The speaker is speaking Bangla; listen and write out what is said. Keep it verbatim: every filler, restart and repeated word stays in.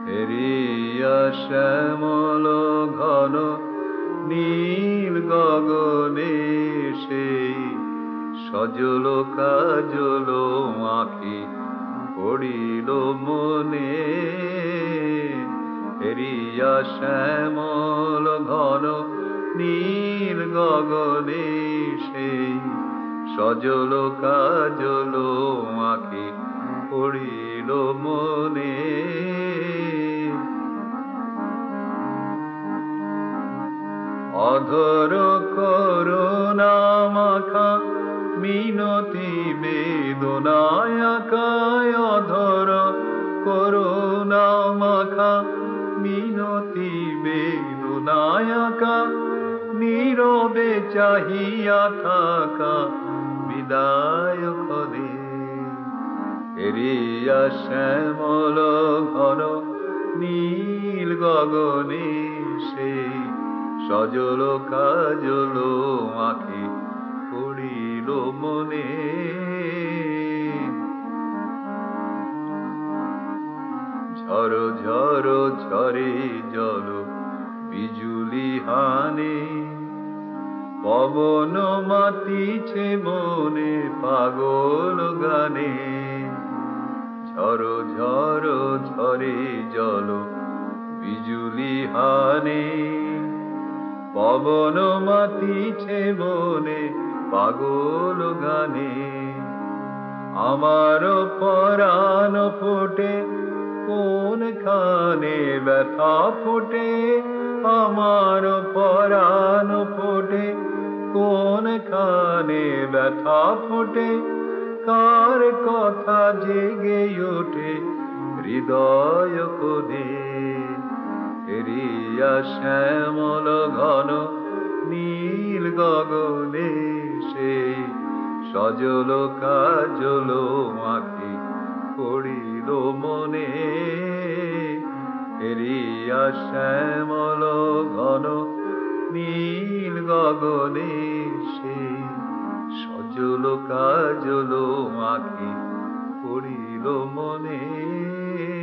হেরিয়া শ্যামল ঘন নীল গগনে সেই সজল কাজল আঁখি পড়িল মনে। হেরিয়া শ্যামল ঘন নীল গগনে সেই সজল কাজল আঁখি পড়িল মনে। অধর করুণা মাখা মিনতি বেদনায় আঁকায়, অধর করুণা মাখা মিনতি বেদনায় আঁকা, নীরবে চাহিয়া থাকা বিদায় ক্ষণে। হেরিয়া শ্যামল ঘন নীল গগনে সেই সজল কাজল আঁখি পড়িল মনে। ঝড় ঝড় ঝরে জল বিজুলি হানে, পবন মাতিছে মনে পাগল গানে। ঝড় ঝড় ঝরে জল বিজুলি হানে, পবন মাতিছে মনে পাগল গানে। আমার পরাণ ফোটে কোনখানে ব্যথা ফোটে, আমার পরাণ ফোটে কোনখানে ব্যথা ফোটে। কার কথা জেগে ওঠে হৃদয় কোণে। হেরিয়া শ্যামল ঘন নীল গগনে সেই সজল কাজল আঁখি পড়িল মনে। হেরিয়া শ্যামল ঘন নীল গগনে সেই সজল কাজল আঁখি পড়িল মনে।